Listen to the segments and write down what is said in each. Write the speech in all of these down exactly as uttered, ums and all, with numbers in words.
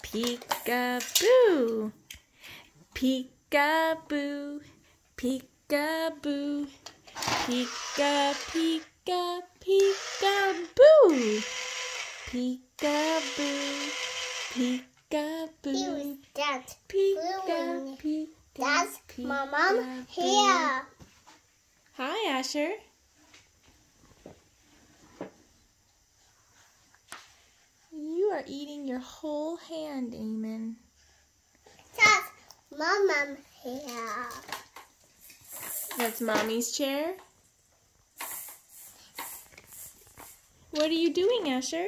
Peek-a-boo. Peek-a-boo. Peek-a-boo. Peek-a, peek-a, peek-a-boo. Peek-a-boo. Peek-a-boo. That's Peek-a, peek-a, That's my mom peek-a-boo. here. Hi, Asher. You are eating your whole hand, Eamonn. That's my mom here. That's Mommy's chair. What are you doing, Asher?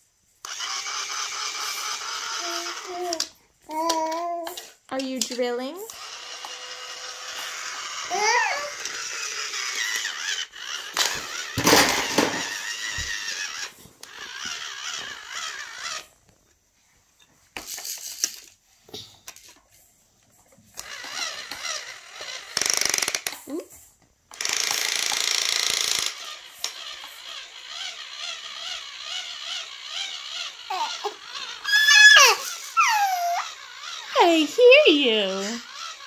Are you drilling? Ooh. I hear you.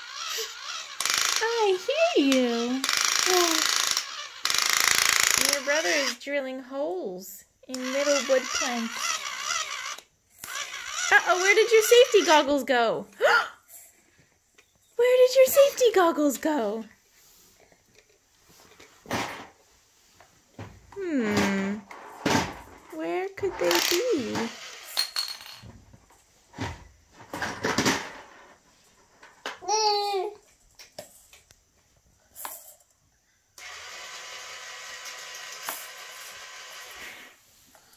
I hear you. Your brother is drilling holes in little wood planks. Uh-oh, where did your safety goggles go? Where did your safety goggles go? Hmm. Where could they be?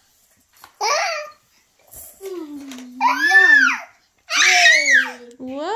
Whoa!